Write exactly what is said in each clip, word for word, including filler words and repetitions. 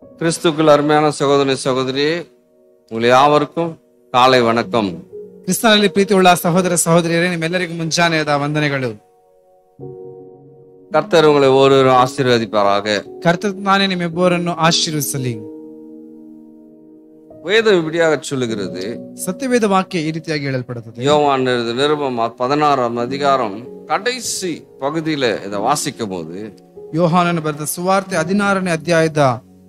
கிறிஸ்துக்குள் அருமையான சகோதரி சகோதரி உங்களை யாவருக்கும் காலை வணக்கம். ಕ್ರಿಸ್ತನಲ್ಲಿ ಪ್ರೀತಿ ಉಳ್ಳ ಸಹೋದರ ಸಹೋದರಿಯರೇ, ನಿಮ್ಮೆಲ್ಲರಿಗೂ ಮುಂಜಾನೆಯದ ವಂದನೆಗಳು. கர்த்தர் உங்களை ஒருவரும் ஆசீர்வதிப்பாராக. ಕರ್ತನ ನಾನೇ ನಿಮ್ಮೆಬ್ಬರನ್ನು ಆಶೀರ್ವದಿಸಲಿ. வேதம் இப்படியாக சொல்லுகிறது. ಸತ್ಯವೇದ ವಾಕ್ಯ ಈ ರೀತಿಯಾಗಿ ಹೇಳಲ್ಪಡುತ್ತದೆ. யோவான் நிருபம் பதினாறாம் அதிகாரம் கடைசி பகுதியில இதை வாசிக்கும் போது, ಯೋಹಾನನು ಬರೆದ ಸುವಾರ್ತೆ ಹದಿನಾರನೇ ಅಧ್ಯಾಯದ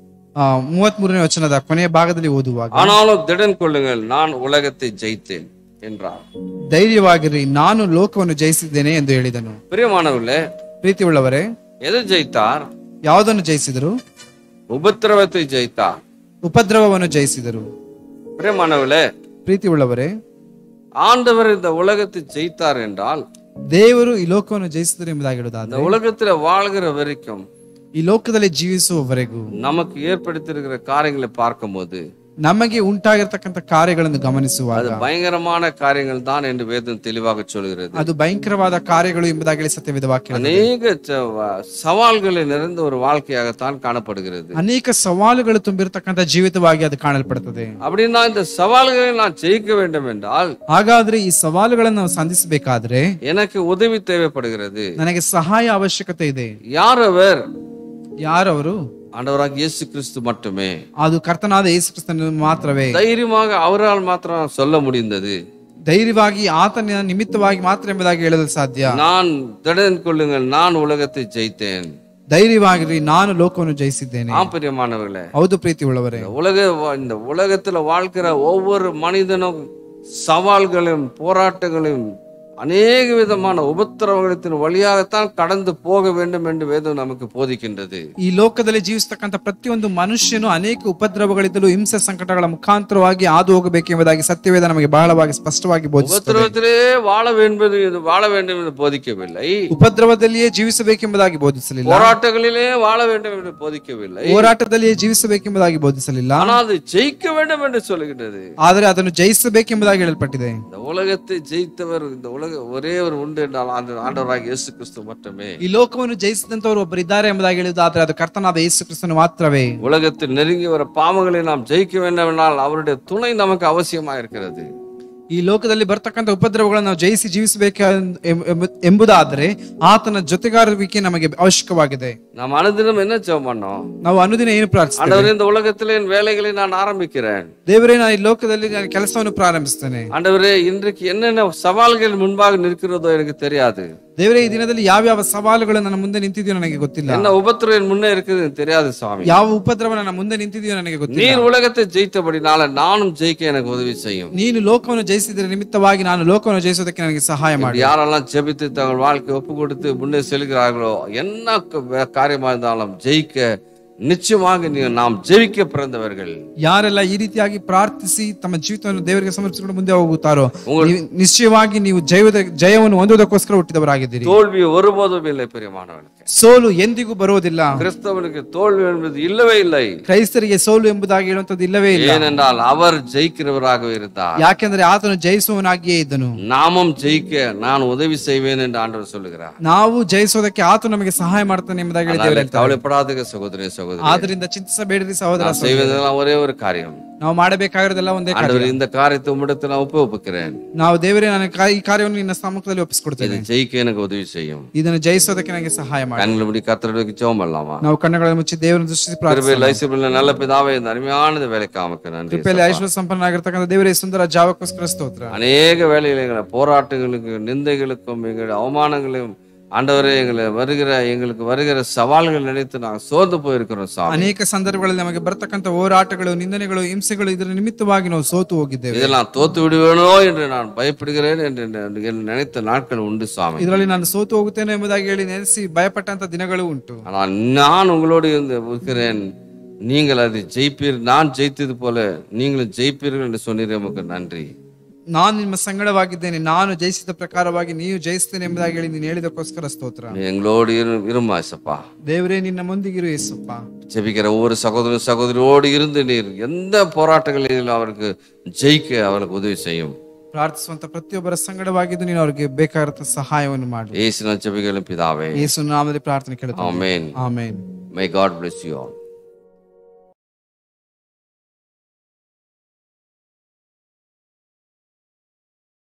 ಮೂವತ್ತ್ ಮೂರನೇ ವಚನದ ಕೊನೆಯ ಭಾಗದಲ್ಲಿ ಓದುವಾಗ, ஆனாலும் திடன் கொள்ளுங்கள், நான் உலகத்தை ஜெயித்தேன் என்றார். ಧೈರ್ಯವಾಗಿರಿ, ನಾನು ಲೋಕವನ್ನು ಜಯಿಸಿದ್ದೇನೆ ಎಂದು ಹೇಳಿದನು. பிரியமானவர்களே, ಪ್ರೀತಿ ಉಳ್ಳವರೇ, எதை ஜெயித்தார்? ಯಾವುದನ್ನು ಜಯಿಸಿದರು? உபத்திரவத்தை ஜெயித்தார். ಉಪದ್ರವವನ್ನು ಜಯಿಸಿದರು. பிரியமானவர்களே, ಪ್ರೀತಿ ಉಳ್ಳವರೇ, ஆண்டவர் இந்த உலகத்தை ஜெயித்தார் என்றால், ದೇವರು ಈ ಲೋಕವನ್ನು ಜಯಿಸಿದರು ಎಂಬುದಾಗಿ ಹೇಳುವುದಾದರೆ, இந்த உலகத்துல வாழ்கிற வரைக்கும், ಈ ಲೋಕದಲ್ಲಿ ಜೀವಿಸುವವರೆಗೂ நமக்கு ஏற்படுத்தியிருக்கிற காரியங்களை பார்க்கும் போது, ನಮಗೆ ಉಂಟಾಗಿರ್ತಕ್ಕಂಥ ಕಾರ್ಯಗಳನ್ನು ಗಮನಿಸುವಾಗ அது பயங்கரமான காரியங்கள் தான் என்று வேதம் தெளிவாக சொல்கிறது. ಅದು ಭಯಂಕರವಾದ ಕಾರ್ಯಗಳು ಎಂಬುದಾಗಿ ಸತ್ಯವೇದ ವಾಕ್ಯ அநேக சவால்களை நிறைந்த ஒரு வாழ்க்கையாகத்தான் காணப்படுகிறது. ಅನೇಕ ಸವಾಲುಗಳು ತುಂಬಿರತಕ್ಕಂಥ ಜೀವಿತವಾಗಿ ಅದು ಕಾಣಲ್ಪಡುತ್ತದೆ. அப்படின்னா இந்த சவால்களை நான் ஜெயிக்க வேண்டும் என்றால், ಹಾಗಾದ್ರೆ ಈ ಸವಾಲುಗಳನ್ನು ನಾವು ಸಂಧಿಸಬೇಕಾದ್ರೆ எனக்கு உதவி தேவைப்படுகிறது. ನನಗೆ ಸಹಾಯ ಅವಶ್ಯಕತೆ ಇದೆ. யார் அவர்? ಯಾರವರು? ஆண்டவராக இயேசு கிறிஸ்து மட்டுமே. ಅದು ಕರ್ತನಾದ ಯೇಸು ಕ್ರಿಸ್ತನು ಮಾತ್ರವೇ. தைரியமாக அவரால் மாத்திரம் சொல்ல முடிந்தது. ಧೈರ್ಯವಾಗಿ ಆತನ ನಿಮಿತ್ತವಾಗಿ ಮಾತ್ರ ಎಂಬುದಾಗಿ ಹೇಳಲು ಸಾಧ್ಯ. நான் திடன் கொள்ளுங்கள், நான் உலகத்தை ஜெயித்தேன். ಧೈರ್ಯವಾಗಿರಿ, ನಾನು ಲೋಕವನ್ನು ಜಯಿಸಿದ್ದೇನೆ. ஆச்சரியமானவர்களே, ಹೌದು ಪ್ರೀತಿ ಉಳ್ಳವರೇ, உலக இந்த உலகத்துல வாழ்க்கிற ஒவ்வொரு மனிதனும் சவால்களையும் போராட்டங்களையும் அநேக விதமான உபத்திரவங்களின் வழியாகத்தான் கடந்து போக வேண்டும் என்று வேதம் நமக்கு போதிக்கின்றது. ಈ ಲೋಕದಲ್ಲಿ ಜೀವಿಸತಕ್ಕಂಥ ಪ್ರತಿಯೊಂದು ಮನುಷ್ಯನು ಅನೇಕ ಉಪದ್ರವಗಳಿದ್ದಲು ಹಿಂಸೆ ಸಂಕಟಗಳ ಮುಖಾಂತರವಾಗಿ ಹಾದು ಹೋಗಬೇಕೆಂಬುದಾಗಿ ಸತ್ಯವೇದ ನಮಗೆ ಬಹಳವಾಗಿ ಸ್ಪಷ್ಟವಾಗಿ ಬೋಧಿಸುತ್ತದೆ. உபத்திரவத்திலே வாழ வேண்டும் வாழ வேண்டும் என்று போதிக்கவில்லை. ಉಪದ್ರವದಲ್ಲಿಯೇ ಜೀವಿಸಬೇಕೆಂಬುದಾಗಿ ಬೋಧಿಸಲಿಲ್ಲ. போராட்டங்களிலே வாழ வேண்டும் என்று போதிக்கவில்லை. ಹೋರಾಟದಲ್ಲಿಯೇ ಜೀವಿಸಬೇಕೆಂಬುದಾಗಿ ಬೋಧಿಸಲಿಲ್ಲ. ஆனால் அது ஜெயிக்க வேண்டும் என்று சொல்லுகிறது. ಆದರೆ ಅದನ್ನು ಜಯಿಸಬೇಕೆಂಬುದಾಗಿ ಹೇಳಲ್ಪಟ್ಟಿದೆ. இந்த உலகத்தை ஜெயித்தவர், இந்த உலக ஒரே ஒரு உண்டு என்றால் அந்த ஆண்டவராகிய இயேசு கிறிஸ்து மட்டுமே. ಈ ಲೋಕವನ್ನು ಜಯಿಸಿದಂತವರು ಒಬ್ಬರು ಇದ್ದಾರೆ ಎಂಬುದಾಗಿ ಹೇಳುವುದಾದ್ರೆ ಅದು ಕರ್ತನಾದ ಯೇಸು ಕ್ರಿಸ್ತನು ಮಾತ್ರವೇ. உலகத்தில் நெருங்கி வர பாவங்களை நாம் ஜெயிக்க வேண்டும் என்றால் அவருடைய துணை நமக்கு அவசியமா இருக்கிறது. ಈ ಲೋಕದಲ್ಲಿ ಬರ್ತಕ್ಕಂಥ ಉಪದ್ರವಗಳನ್ನು ನಾವು ಜಯಿಸಿ ಜೀವಿಸಬೇಕು ಎಂಬುದಾದ್ರೆ ಆತನ ಜೊತೆಗಾರವಿಕೆ ನಮಗೆ ಅವಶ್ಯಕವಾಗಿದೆ. நாம் அனுதினம் என்ன ஜெபம் பண்ணோம்? ನಾವು ಅನುದಿನ ಏನು ಪ್ರಾರ್ಥಿಸ್ತೇವೆ? ஆண்டவரே, இந்த உலகத்திலே என் வேலைகளை நான் ஆரம்பிக்கிறேன். ದೇವರೇ, ನಾನು ಈ ಲೋಕದಲ್ಲಿ ನಾನು ಕೆಲಸವನ್ನು ಪ್ರಾರಂಭಿಸ್ತೇನೆ. ஆண்டவரே, இன்றைக்கு என்னென்ன சவால்கள் முன்பாக நிற்கிறதோ எனக்கு தெரியாது. ದೇವರೇ, ಈ ದಿನದಲ್ಲಿ ಯಾವ ಯಾವ ಸವಾಲುಗಳು ನನ್ನ ಮುಂದೆ ನಿಂತಿದೆಯೋ ನನಗೆ ಗೊತ್ತಿಲ್ಲ. என்ன உபத்திரவம் முன்னே இருக்குது தெரியாது சுவாமி. ಯಾವ ಉಪದ್ರವ ನನ್ನ ಮುಂದೆ ನಿಂತಿದೆಯೋ ನನಗೆ ಗೊತ್ತಿಲ್ಲ. நீர் உலகத்தை ஜெயித்தபடினால நானும் ஜெயிக்க எனக்கு உதவி செய்யும். ನೀನು ಲೋಕವನ್ನು ಜಯಿಸಿದ ನಿಮಿತ್ತವಾಗಿ ನಾನು ಲೋಕವನ್ನು ಜಯಿಸೋದಕ್ಕೆ ನನಗೆ ಸಹಾಯ ಮಾಡಿ. யாரெல்லாம் ஜெபித்து தங்கள் வாழ்க்கை ஒப்பு கொடுத்து முன்னே செல்கிறார்களோ, என்ன காரியமா இருந்தாலும் ஜெயிக்க நிச்சயமாக ನೀವು நாம் ಜಯಿக்க பிறந்தவர்கள். ಯಾರೆಲ್ಲ ಈ ರೀತಿಯಾಗಿ ಪ್ರಾರ್ಥಿಸಿ ತಮ್ಮ ಜೀವಿತವನ್ನು ದೇವರಿಗೆ ಸಮರ್ಪಿಸಿಕೊಂಡು ಮುಂದೆ ಹೋಗುತ್ತಾರೋ ನಿಶ್ಚಯವಾಗಿ ನೀವು ಜಯದ ಜಯವನ್ನು ಹೊಂದುವುದಕ್ಕೋಸ್ಕರ ಹುಟ್ಟಿದವರಾಗಿದ್ದೀರಿ. தோல்வி ஒருபோதும் இல்லை பிரியமானவர்களே. ಸೋಲು ಎಂದಿಗೂ ಬರುವುದಿಲ್ಲ. கிறிஸ்தவனுக்கு தோல்வி என்பது இல்லவே இல்லை. ಕ್ರೈಸ್ತರಿಗೆ ಸೋಲು ಎಂಬುದಾಗಿ ಹೇಳುವಂತದ್ದು ಇಲ್ಲವೇ ಇಲ್ಲ. ஏனென்றால் அவர் ஜெயிக்கிறவராகவே இருந்தார். ಯಾಕೆಂದ್ರೆ ಆತನು ಜಯಿಸುವವನಾಗಿಯೇ ಇದ್ದನು. நாமும் ஜெயிக்க நான் உதவி செய்வேன் என்று ஆண்டவர் சொல்லுகிறார். ನಾವು ಜಯಿಸೋದಕ್ಕೆ ಆತನು ನಮಗೆ ಸಹಾಯ ಮಾಡ್ತಾನೆ ಎಂಬುದಾಗಿ ಹೇಳಿದ್ದೇವೆ. ಕವಲೆಪಡಾದ ಸಹೋದರ ಸಹೋದರಿ, ಆದ್ರಿಂದ ಚಿಂತಿಸಬೇಡಿರಿ ಸಹೋದರ. ஒரே ஒரு காரியம், ನಾವು ಮಾಡಬೇಕಾಗಿರೋದೆಲ್ಲ ಒಂದೇ ಕಾರ್ಯ. இந்த காரியத்தை உம்மிடத்தில் நான் ஒப்புவிக்கிறேன். ನಾವು ದೇವರೇ, ನಾನು ಈ ಕಾರ್ಯವನ್ನು ನಿನ್ನ ಸಮ್ಮುಖದಲ್ಲಿ ಒಪ್ಪಿಸಿಕೊಡ್ತೇನೆ. ஜெயிக்க எனக்கு உதவி செய்யும். ಇದನ್ನು ಜಯಿಸೋದಕ್ಕೆ ನನಗೆ ಸಹಾಯ ಮಾಡಿ. கண்களை மூடி கர்த்தருக்கு ஜெபம் பண்ணலாமா? ನಾವು ಕಣ್ಣುಗಳನ್ನು ಮುಚ್ಚಿ ದೇವರನ್ನು ದೃಷ್ಟಿಸಿ ಪ್ರಾರ್ಥಿಸೋಣ. கிருபையில் நல்ல பிதாவே, இந்த அருமையான வேலைக்காக நன்றி. ಕೃಪೆಯಲ್ಲಿ ಐಶ್ವರ್ಯ ಸಂಪನ್ನನಾಗಿರತಕ್ಕಂಥ ದೇವರೇ, ಸುಂದರ ಜಾವಕ್ಕೋಸ್ಕರ ಸ್ತೋತ್ರ. அநேக வேலைகளை போராட்டங்களுக்கு நிந்தைகளுக்கும் எங்களுடைய அவமானங்களையும் ஆண்டவரே, எங்களை வருகிற எங்களுக்கு வருகிற சவால்கள் நினைத்து நாங்கள் சோர்ந்து போயிருக்கிறோம் சாமி. ಅನೇಕ ಸಂದರ್ಭಗಳಲ್ಲಿ ನಮಗೆ ಬರ್ತಕ್ಕಂಥ ಹೋರಾಟಗಳು, ನಿಂದನೆಗಳು, ಹಿಂಸೆಗಳು, ಇದರ ನಿಮಿತ್ತವಾಗಿ ನಾವು ಸೋತು ಹೋಗಿದ್ದೇವೆ. இதெல்லாம் தோத்து விடுவேனோ என்று நான் பயப்படுகிறேன் என்று நினைத்த நாட்கள் உண்டு சாமி. ಇದರಲ್ಲಿ ನಾನು ಸೋತು ಹೋಗುತ್ತೇನೆ ಎಂಬುದಾಗಿ ಹೇಳಿ ನೆನೆಸಿ ಭಯಪಟ್ಟಂತ ದಿನಗಳು ಉಂಟು. ஆனால் நான் உங்களோடு இருந்து இருக்கிறேன். நீங்கள் அதை ஜெயிப்பீர், நான் ஜெயித்தது போல நீங்களும் ஜெயிப்பீர்கள் என்று சொன்னீர். நமக்கு நன்றி. ನಾನು ನಿಮ್ಮ ಸಂಗಡವಾಗಿದ್ದೇನೆ, ನಾನು ಜಯಿಸಿದ ಪ್ರಕಾರವಾಗಿ ನೀವು ಜಯಿಸ್ತೇನೆ ಎಂಬುದಾಗಿ ಹೇಳಿ ನೀನು ಹೇಳಿದಕ್ಕೋಸ್ಕರ ಸ್ತೋತ್ರ. எங்களோடு இருமா ஏசப்பா. ದೇವರೇ, ನಿನ್ನ ಮುಂದಿಗಿರು ಯೇಸಪ್ಪ. ஜெபிக்கிற ஒவ்வொரு சகோதர சகோதரியோடு இருந்து நீர் எந்த போராட்டங்களிலும் அவருக்கு ஜெயிக்க அவருக்கு உதவி செய்யும். ಪ್ರಾರ್ಥಿಸುವಂತ ಪ್ರತಿಯೊಬ್ಬರ ಸಂಗಡವಾಗಿದ್ದು ನೀನು ಅವರಿಗೆ ಬೇಕಾದ ಸಹಾಯವನ್ನು ಮಾಡಿ. ಯೇಸುವಿನ ಜೆಪಿಗಳ ಪಿತಾವೇ, ಯೇಸುವಿನ ನಾಮದಲ್ಲಿ ಪ್ರಾರ್ಥನೆ ಕೇಳುತ್ತೇನೆ. Amen. Amen. May God bless you all.